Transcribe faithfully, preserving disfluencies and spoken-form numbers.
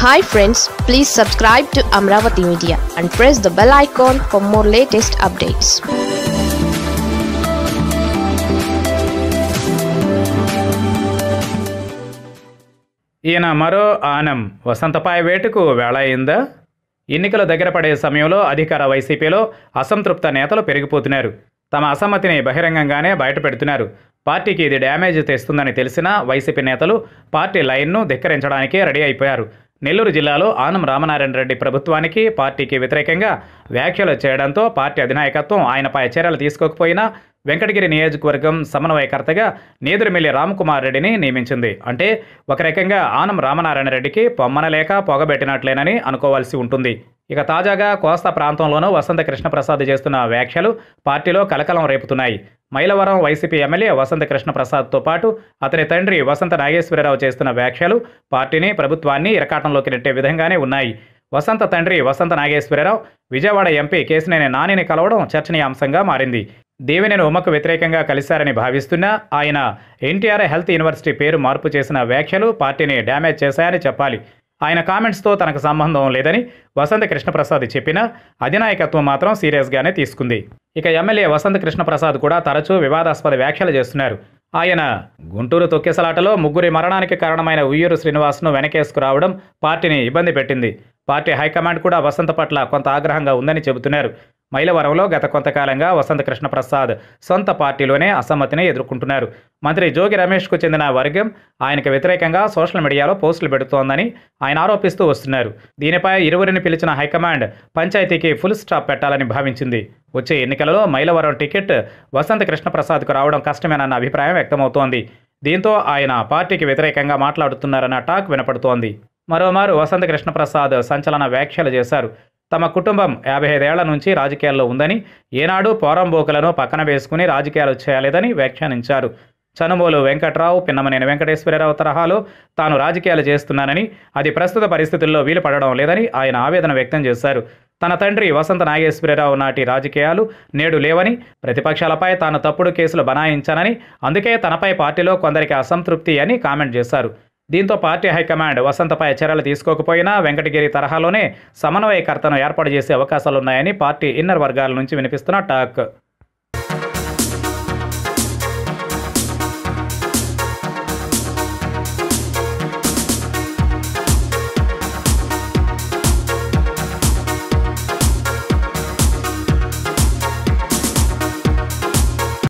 Hi friends, please subscribe to Amaravathi Media and press the bell icon for more latest updates. ఈయన మరో ఆనం వసంతపై వేటుకు వేళ అయిందా? ఎన్నికల దగ్గర పడే సమయంలో అధికార వైసీపీలో అసంతృప్త నేతలు పెరిగిపోతున్నారు. తమ అసమ్మతిని బహిరంగంగానే బయటపెడుతున్నారు. పార్టీకి ఇది డ్యామేజ్ తెస్తుందని తెలిసినా వైసీపీ నేతలు పార్టీ లైన్ను ధిక్కరించడానికి రెడీ అయిపోయారు. నెల్లూరు జిల్లాలో ఆనం రామనారాయణ రెడ్డి ప్రభుత్వానికి పార్టీకి వ్యతిరేకంగా వ్యాఖ్యలు చేయడంతో పార్టీ అధినాయకత్వం ఆయనపై చర్యలు తీసుకోకపోయినా వెంకటగిరి నియోజకవర్గం సమన్వయకర్తగా నేదురుమిల్లి రామకుమార్ రెడ్డిని నియమించింది. అంటే ఒక రకంగా ఆనం రామనారాయణ రెడ్డికి పొమ్మనలేక పొగబెట్టినట్లేనని అనుకోవాల్సి ఉంటుంది. ఇక తాజాగా కోస్తా ప్రాంతంలోనూ వసంత కృష్ణప్రసాద్ చేస్తున్న వ్యాఖ్యలు పార్టీలో కలకలం రేపుతున్నాయి. మైలవరం వైసీపీ ఎమ్మెల్యే వసంత కృష్ణప్రసాద్తో పాటు అతని తండ్రి వసంత నాగేశ్వరరావు చేస్తున్న వ్యాఖ్యలు పార్టీని ప్రభుత్వాన్ని ఇరకాటంలోకి నెట్టే విధంగానే ఉన్నాయి. వసంత తండ్రి వసంత నాగేశ్వరరావు విజయవాడ ఎంపీ కేశినేని నానిని కలవడం చర్చనీయాంశంగా మారింది. దేవినేని ఉమ్మకు వ్యతిరేకంగా కలిశారని భావిస్తున్నా ఆయన ఎన్టీఆర్ హెల్త్ యూనివర్సిటీ పేరు మార్పు చేసిన వ్యాఖ్యలు పార్టీని డ్యామేజ్ చేశాయని చెప్పాలి. ఆయన కామెంట్స్తో తనకు సంబంధం లేదని వసంత కృష్ణప్రసాద్ చెప్పినా అధినాయకత్వం మాత్రం సీరియస్గానే తీసుకుంది. ఇక ఎమ్మెల్యే వసంత కృష్ణప్రసాద్ కూడా తరచూ వివాదాస్పద వ్యాఖ్యలు చేస్తున్నారు. ఆయన గుంటూరు తొక్కిసలాటలో ముగ్గురి మరణానికి కారణమైన ఉయ్యూరు శ్రీనివాస్ను వెనకేసుకురావడం పార్టీని ఇబ్బంది పెట్టింది. పార్టీ హైకమాండ్ కూడా వసంత పట్ల కొంత ఆగ్రహంగా ఉందని చెబుతున్నారు. మైలవరంలో గత కొంతకాలంగా వసంత కృష్ణప్రసాద్ సొంత పార్టీలోనే అసమ్మతిని ఎదుర్కొంటున్నారు. మంత్రి జోగి రమేష్కు చెందిన వర్గం ఆయనకు వ్యతిరేకంగా సోషల్ మీడియాలో పోస్టులు పెడుతోందని ఆయన ఆరోపిస్తూ వస్తున్నారు. దీనిపై ఇరువురిని పిలిచిన హైకమాండ్ పంచాయతీకి ఫుల్ స్టాప్ పెట్టాలని భావించింది. వచ్చే ఎన్నికలలో మైలవరం టికెట్ వసంత కృష్ణప్రసాద్కు రావడం కష్టమేనన్న అభిప్రాయం వ్యక్తమవుతోంది. దీంతో ఆయన పార్టీకి వ్యతిరేకంగా మాట్లాడుతున్నారన్న టాక్ వినపడుతోంది. మరోమారు వసంత కృష్ణప్రసాద్ సంచలన వ్యాఖ్యలు చేశారు. తమ కుటుంబం యాభై ఐదేళ్ల నుంచి రాజకీయాల్లో ఉందని, ఏనాడు పోరంబోకులను పక్కన వేసుకుని రాజకీయాలు చేయలేదని వ్యాఖ్యానించారు. చనుమోలు వెంకట్రావు, పిన్నమనేని వెంకటేశ్వరరావు తరహాలో తాను రాజకీయాలు చేస్తున్నానని, అది ప్రస్తుత పరిస్థితుల్లో వీలు పడడం లేదని ఆయన ఆవేదన వ్యక్తం చేశారు. తన తండ్రి వసంత నాగేశ్వరరావు నాటి రాజకీయాలు నేడు లేవని, ప్రతిపక్షాలపై తాను తప్పుడు కేసులు బనాయించానని, అందుకే తనపై పార్టీలో కొందరికి అసంతృప్తి అని కామెంట్ చేశారు. దీంతో పార్టీ హైకమాండ్ వసంతపై చర్యలు తీసుకోకపోయినా వెంకటగిరి తరహాలోనే సమన్వయకర్తను ఏర్పాటు చేసే అవకాశాలున్నాయని పార్టీ ఇన్నర్ వర్గాల నుంచి వినిపిస్తున్న టాక్.